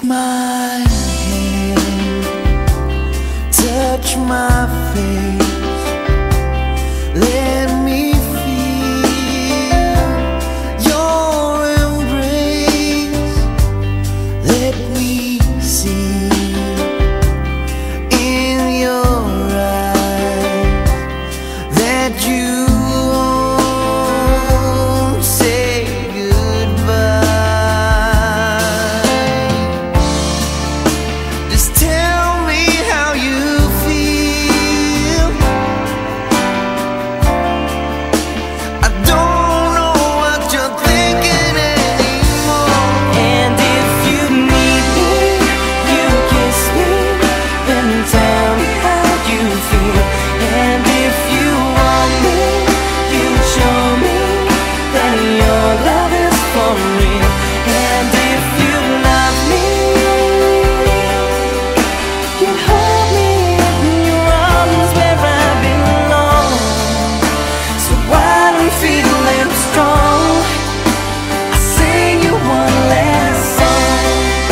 my hand, touch my face, let me feel your embrace, let me see in your eyes that you won't say goodbye. Just tell me how you feel. I don't know what you're thinking anymore. And if you need me, you kiss me, then tell me how you feel. And if you want me, you show me that your love is for real. And if you love me, you hold me in your arms where I belong. So while I'm feeling strong, I sing you one last song.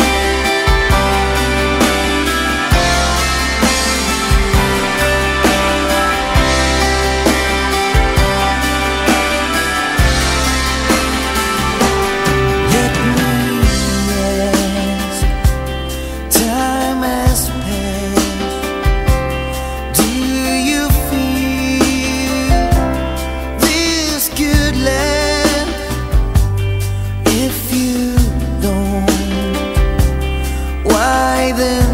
Let me ask, time has passed. Do you feel this could last? If you don't, why then